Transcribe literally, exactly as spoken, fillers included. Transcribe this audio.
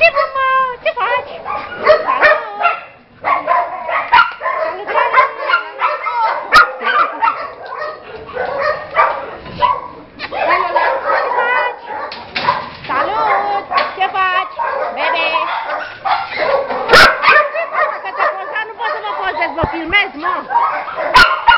Ce mama? Ce faci? Salut! Salutare! Hai, Lola, ce faci? Salut! Ce faci? Bebe! Că te poza, nu pot să mă pozez, mă filmez, mă!